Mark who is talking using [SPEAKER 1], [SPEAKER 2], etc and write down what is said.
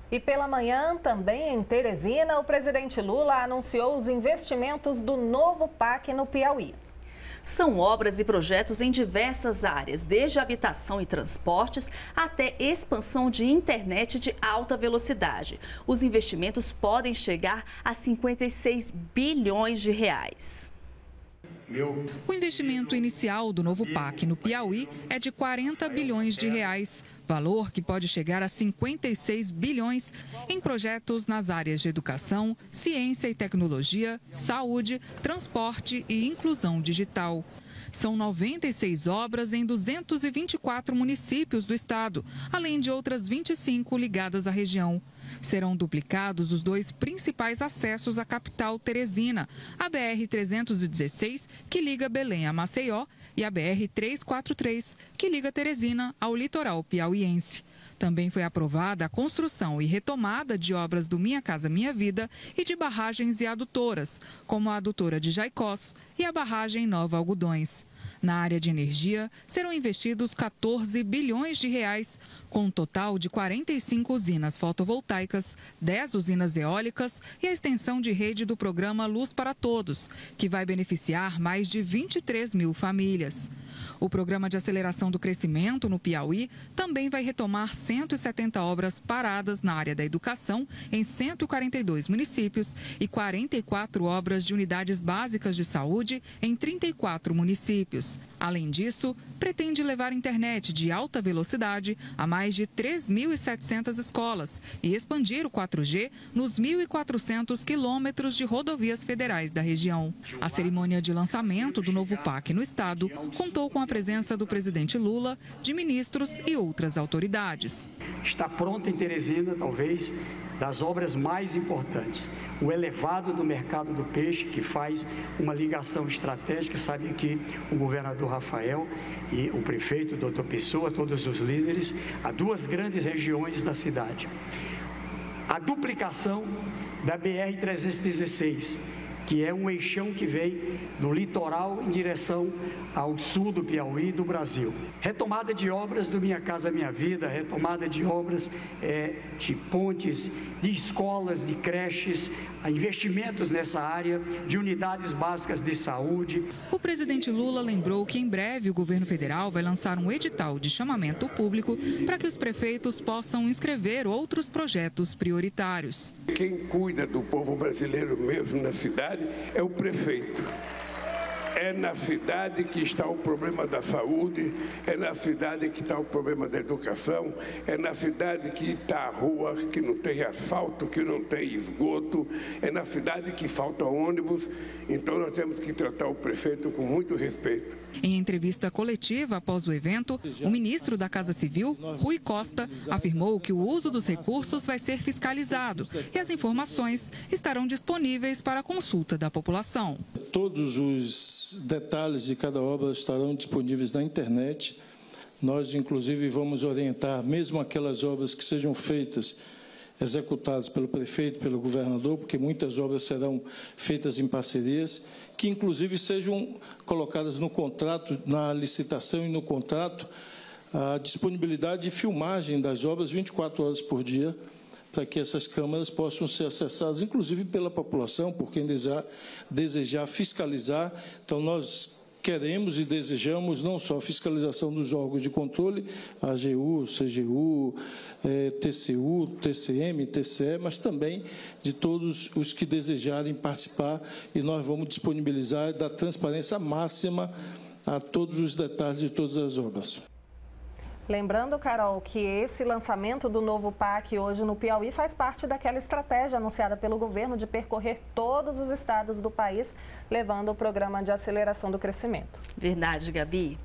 [SPEAKER 1] E pela manhã, também em Teresina, o presidente Lula anunciou os investimentos do novo PAC no Piauí.
[SPEAKER 2] São obras e projetos em diversas áreas, desde habitação e transportes até expansão de internet de alta velocidade. Os investimentos podem chegar a 56 bilhões de reais.
[SPEAKER 3] O investimento inicial do novo PAC no Piauí é de 40 bilhões de reais, valor que pode chegar a 56 bilhões em projetos nas áreas de educação, ciência e tecnologia, saúde, transporte e inclusão digital. São 96 obras em 224 municípios do estado, além de outras 25 ligadas à região. Serão duplicados os dois principais acessos à capital Teresina, a BR-316, que liga Belém a Maceió, e a BR-343, que liga Teresina ao litoral piauiense. Também foi aprovada a construção e retomada de obras do Minha Casa Minha Vida e de barragens e adutoras, como a adutora de Jaicós e a barragem Nova Algodões. Na área de energia, serão investidos 14 bilhões de reais, com um total de 45 usinas fotovoltaicas, 10 usinas eólicas e a extensão de rede do programa Luz para Todos, que vai beneficiar mais de 23 mil famílias. O Programa de Aceleração do Crescimento no Piauí também vai retomar 170 obras paradas na área da educação em 142 municípios e 44 obras de unidades básicas de saúde em 34 municípios. Além disso, pretende levar internet de alta velocidade a mais de 3.700 escolas e expandir o 4G nos 1.400 quilômetros de rodovias federais da região. A cerimônia de lançamento do novo PAC no estado contou com a presença do presidente Lula, de ministros e outras autoridades.
[SPEAKER 4] Está pronta em Teresina, talvez, das obras mais importantes. O elevado do mercado do peixe, que faz uma ligação estratégica, sabe que o governador Rafael e o prefeito, o doutor Pessoa, todos os líderes, há duas grandes regiões da cidade. A duplicação da BR-316, que é um eixão que vem do litoral em direção ao sul do Piauí e do Brasil. Retomada de obras do Minha Casa Minha Vida, retomada de obras de pontes, de escolas, de creches, investimentos nessa área, de unidades básicas de saúde.
[SPEAKER 3] O presidente Lula lembrou que em breve o governo federal vai lançar um edital de chamamento público para que os prefeitos possam inscrever outros projetos prioritários.
[SPEAKER 5] Quem cuida do povo brasileiro mesmo na cidade é o prefeito. É na cidade que está o problema da saúde, é na cidade que está o problema da educação, é na cidade que está a rua, que não tem asfalto, que não tem esgoto, é na cidade que falta ônibus. Então nós temos que tratar o prefeito com muito respeito.
[SPEAKER 3] Em entrevista coletiva após o evento, o ministro da Casa Civil, Rui Costa, afirmou que o uso dos recursos vai ser fiscalizado e as informações estarão disponíveis para a consulta da população.
[SPEAKER 6] Todos os detalhes de cada obra estarão disponíveis na internet. Nós, inclusive, vamos orientar, mesmo aquelas obras que sejam feitas, executadas pelo prefeito, pelo governador, porque muitas obras serão feitas em parcerias, que, inclusive, sejam colocadas no contrato, na licitação e no contrato, a disponibilidade de filmagem das obras 24 horas por dia, para que essas câmaras possam ser acessadas, inclusive pela população, por quem desejar fiscalizar. Então, nós queremos e desejamos não só a fiscalização dos órgãos de controle, AGU, CGU, TCU, TCM, TCE, mas também de todos os que desejarem participar, e nós vamos disponibilizar e dar transparência máxima a todos os detalhes de todas as obras.
[SPEAKER 1] Lembrando, Carol, que esse lançamento do novo PAC hoje no Piauí faz parte daquela estratégia anunciada pelo governo de percorrer todos os estados do país, levando o programa de aceleração do crescimento.
[SPEAKER 2] Verdade, Gabi.